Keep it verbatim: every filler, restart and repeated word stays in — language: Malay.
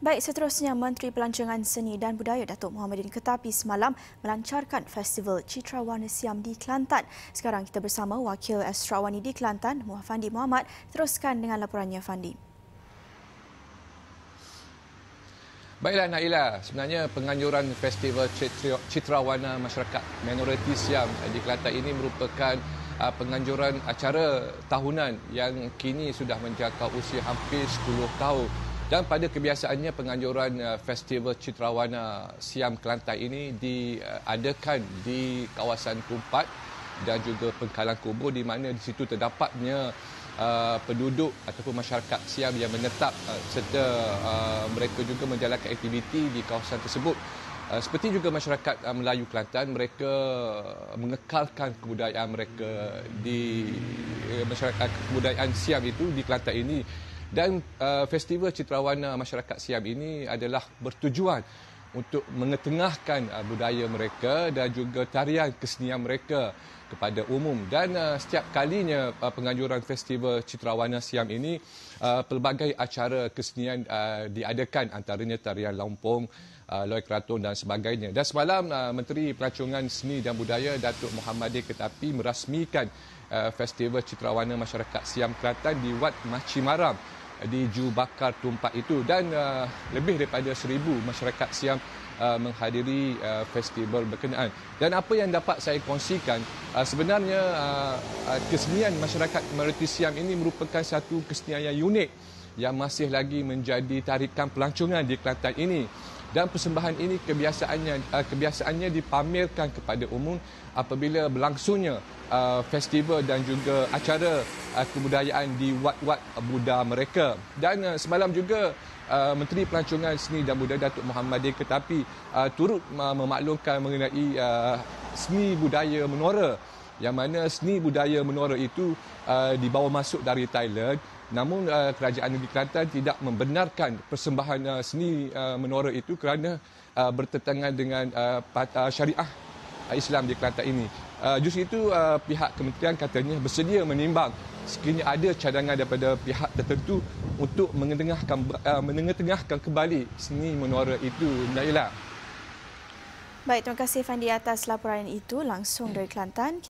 Baik, seterusnya Menteri Pelancongan Seni dan Budaya Datuk Mohammadin Ketapi semalam melancarkan Festival Citra Warna Siam di Kelantan. Sekarang kita bersama Wakil Astrawani di Kelantan, Fandi Muhammad. Teruskan dengan laporannya, Fandi. Baiklah Naila, sebenarnya penganjuran Festival Citra Warna Masyarakat Minoriti Siam di Kelantan ini merupakan uh, penganjuran acara tahunan yang kini sudah menjangkau usia hampir sepuluh tahun. Dan pada kebiasaannya penganjuran uh, Festival Citra Warna Siam Kelantan ini diadakan di kawasan Tumpat dan juga Pengkalan Kubur, di mana di situ terdapatnya Uh, penduduk ataupun masyarakat Siam yang menetap uh, serta uh, mereka juga menjalankan aktiviti di kawasan tersebut. Uh, seperti juga masyarakat uh, Melayu Kelantan, mereka mengekalkan kebudayaan mereka di uh, masyarakat kebudayaan Siam itu di Kelantan ini. Dan uh, Festival Citra Warna Masyarakat Siam ini adalah bertujuan untuk mengetengahkan uh, budaya mereka dan juga tarian kesenian mereka kepada umum. Dan uh, setiap kalinya uh, penganjuran Festival Citra Warna Siam ini, uh, pelbagai acara kesenian uh, diadakan, antaranya tarian Lampung, uh, Loy Kraton dan sebagainya. Dan semalam uh, Menteri Pelancongan Seni dan Budaya Datuk Mohammadin Ketapi merasmikan uh, Festival Citra Warna Masyarakat Siam Kelantan di Wat Maci Maram di Ju Bakar Tumpat itu, dan uh, lebih daripada seribu masyarakat Siam uh, menghadiri uh, festival berkenaan. Dan apa yang dapat saya kongsikan, uh, sebenarnya uh, uh, kesenian masyarakat minoriti Siam ini merupakan satu kesenian yang unik yang masih lagi menjadi tarikan pelancongan di Kelantan ini. Dan persembahan ini kebiasaannya uh, kebiasaannya dipamerkan kepada umum apabila berlangsungnya uh, festival dan juga acara uh, kebudayaan di wat-wat Buddha mereka. Dan uh, semalam juga uh, Menteri Pelancongan Seni dan Budaya Datuk Mohammadin Ketapi uh, turut uh, memaklumkan mengenai uh, seni budaya menora, yang mana seni budaya menora itu uh, dibawa masuk dari Thailand. Namun uh, kerajaan negeri Kelantan tidak membenarkan persembahan uh, seni uh, menora itu kerana uh, bertentangan dengan uh, syariah uh, Islam di Kelantan ini. Uh, justru itu uh, pihak kementerian katanya bersedia menimbang sekiranya ada cadangan daripada pihak tertentu untuk mengetengahkan uh, mengetengahkan kembali seni menora itu, Naila. Baik, terima kasih Fandi atas laporan itu langsung dari Kelantan.